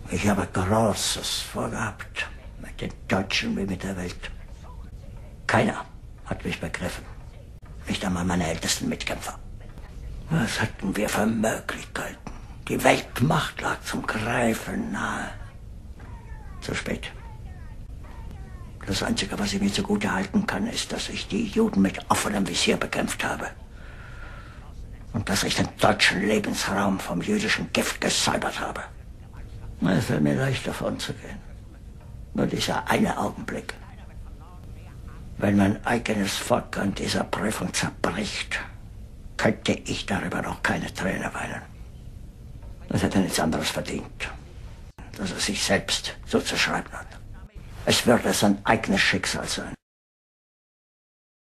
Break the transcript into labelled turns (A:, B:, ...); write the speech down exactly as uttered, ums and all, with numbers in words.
A: Ich habe Großes vorgehabt, mit den Deutschen wie mit der Welt. Keiner hat mich begriffen, nicht einmal meine ältesten Mitkämpfer. Was hatten wir für Möglichkeiten? Die Weltmacht lag zum Greifen nahe. Zu spät. Das Einzige, was ich mir zugute halten kann, ist, dass ich die Juden mit offenem Visier bekämpft habe. Und dass ich den deutschen Lebensraum vom jüdischen Gift gesäubert habe. Es fällt mir leicht davon zu gehen. Nur dieser eine Augenblick. Wenn mein eigenes Volk an dieser Prüfung zerbricht, könnte ich darüber noch keine Träne weinen. Das hätte nichts anderes verdient, dass er sich selbst so zuschreiben hat. Es würde sein eigenes Schicksal sein.